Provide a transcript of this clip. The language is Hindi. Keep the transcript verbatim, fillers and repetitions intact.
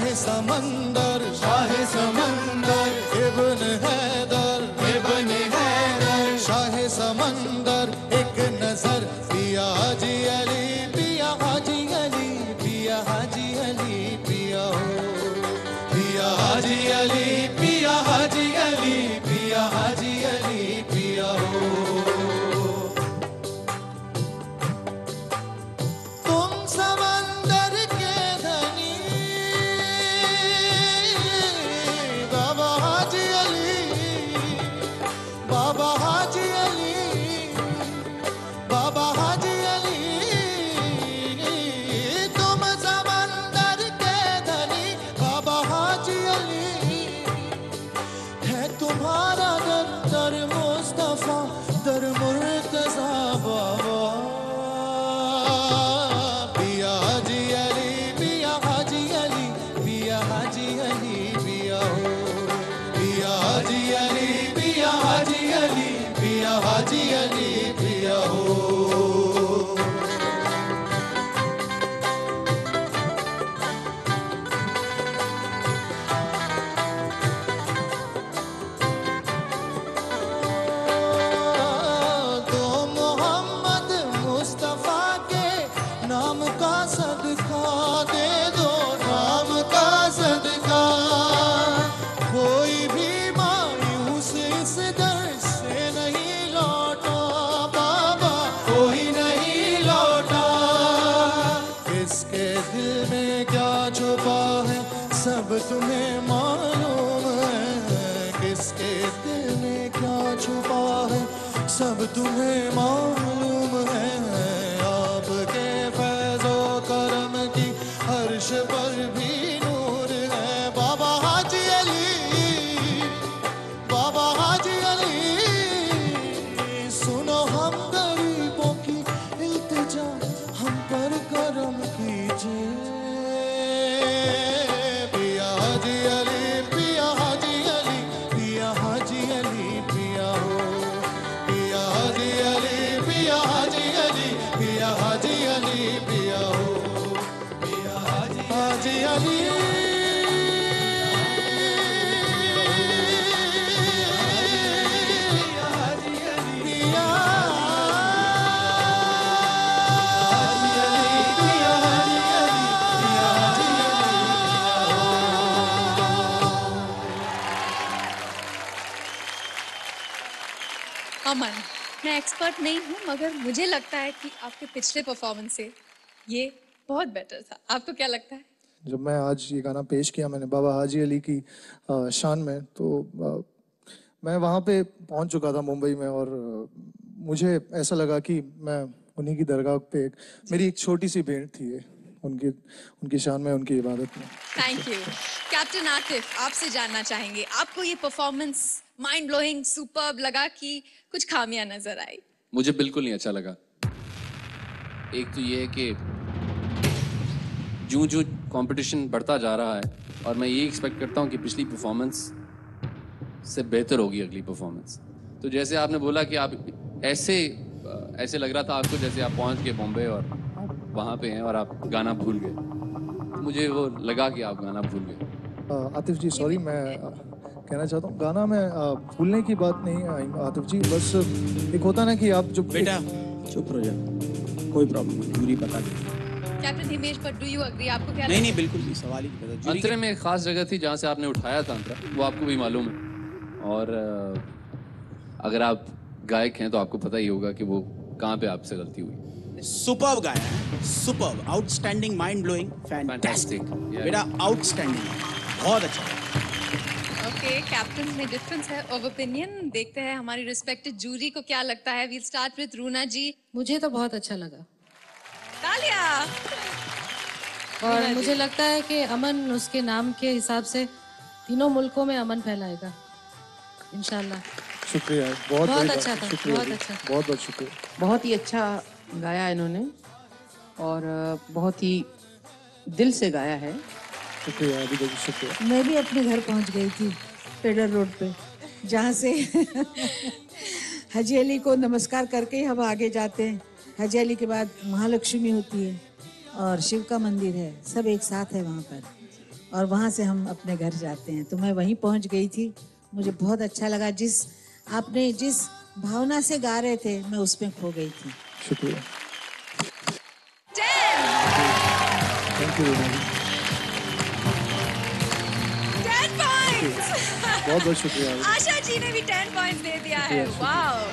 समंदर शाह समंदर इब्न हैदर इब्न हैदर शाह समंदर एक नजर पिया हाजी अली पिया हाजी अली पिया हाजी अली पिया हो पिया हाजी अली पिया हाजी अली पिया हाजी अली पिया हो तुम समंदर के धनी बाबा हाजी अली बाबा हाजी अली बाबा हाजी अली तुम समंदर के धनी बाबा हाजी अली है तुम्हारा दर दर मुस्तफा दर मुर्तजा बाबा पिया हाजी अली पिया हाजी अली पिया हाजी अली पिया हो पिया हाजी अली पिया हाजी अली पिया हाजी अली पिया हो तो मोहम्मद मुस्तफा के नाम का सदका दे दो नाम का सदका कोई भी मायूस इस दर से नहीं लौटा बाबा कोई नहीं लौटा किसके दिल में क्या छुपा है सब तुम्हें मालूम है किसके दिल में क्या छुपा है सब तुम्हें मालूम है आपके फैज़ो करम की अर्श पर भी नूर है बाबा हाजी अली बाबा हाजी अली सुनो हम गरीबों की इल्तिजा हम पर करम कीजिए पिया हाजी अली पिया हाजी अली पिया हाजी अली पिया हो पिया हाजी अली पिया हाजी अली पिया हाजी अली पिया हो पिया हाजी हाजी अली पिया हाजी अली पिया हाजी अली पिया हाजी अली पिया हाजी अली अमन, मैं एक्सपर्ट नहीं हूँ मगर मुझे लगता है कि आपके पिछले परफॉर्मेंस से ये बहुत बेटर था। आपको क्या लगता है? जब मैं आज ये गाना पेश किया मैंने बाबा हाजी अली की अ, शान में तो अ, मैं वहाँ पे पहुँच चुका था मुंबई में और अ, मुझे ऐसा लगा कि मैं उन्हीं की दरगाह पे एक मेरी एक छोटी सी भेंट थी ये उनकी उनकी शान में उनकी इबादत में। Thank you. कैप्टन आतिफ, आपसे जानना चाहेंगे आपको ये परफॉर्मेंस माइंड ब्लोइंग सुपर्ब लगा कि कुछ खामियां नजर आई? मुझे बिल्कुल नहीं अच्छा लगा। एक तो ये है कि जूं जूं कंपटीशन बढ़ता जा रहा है और मैं ये एक्सपेक्ट करता हूँ कि पिछली परफॉर्मेंस से बेहतर होगी अगली परफॉर्मेंस। तो जैसे आपने बोला कि आप ऐसे ऐसे लग रहा था आपको जैसे आप पहुँच गए बॉम्बे और वहाँ पे हैं और आप गाना भूल गए। तो मुझे वो लगा कि आप गाना भूल गए। आतिफ जी सॉरी मैं अ, कहना चाहता हूँ गाना में अ, भूलने की बात नहीं आई आतिफ जी, बस एक होता ना कि आप जो बेटा चुप रहो जा, कोई प्रॉब्लम नहीं, जूरी बता दे। Captain Himesh, but do you agree? आपको क्या नहीं नहीं बिल्कुल नहीं, सवाल ही नहीं पता। अंतरे में एक खास जगह थी जहाँ से आपने उठाया था अंतरा, वो आपको भी मालूम है। और अ, अगर आप गायक हैं तो आपको पता ही होगा कि वो कहाँ पे आपसे गलती हुई। सुपर्ब गाया है, superb, outstanding, mind blowing, fantastic बेटा, आउटस्टैंडिंग, बहुत अच्छा। ओके, कैप्टन में डिफरेंस है ऑफ ओपिनियन। देखते हैं हमारी रिस्पेक्टेड जूरी को क्या लगता है। We'll start with Runa ji. मुझे तो बहुत अच्छा लगा तालिया। और मुझे लगता है कि अमन उसके नाम के हिसाब से तीनों मुल्कों में अमन फैलाएगा इंशाल्लाह। शुक्रिया, बहुत बहुत अच्छा था, शुक्रिया, बहुत अच्छा, बहुत बहुत शुक्रिया। बहुत ही अच्छा गाया इन्होंने और बहुत ही दिल से गाया है। शुक्रिया, अभी शुक्रिया। मैं भी अपने घर पहुंच गई थी पेडर रोड पे, जहाँ से हाजी अली को नमस्कार करके ही हम आगे जाते हैं। हाजी अली के बाद महालक्ष्मी होती है और शिव का मंदिर है, सब एक साथ है वहाँ पर। और वहाँ से हम अपने घर जाते हैं। तो मैं वहीं पहुँच गई थी, मुझे बहुत अच्छा लगा। जिस आपने जिस भावना से गा रहे थे मैं उसमें खो गई थी। शुक्रिया। Ten thank you. Ten points. बहुत बहुत शुक्रिया। आशा जी ने भी टेन पॉइंट्स दे दिया है। वाओ।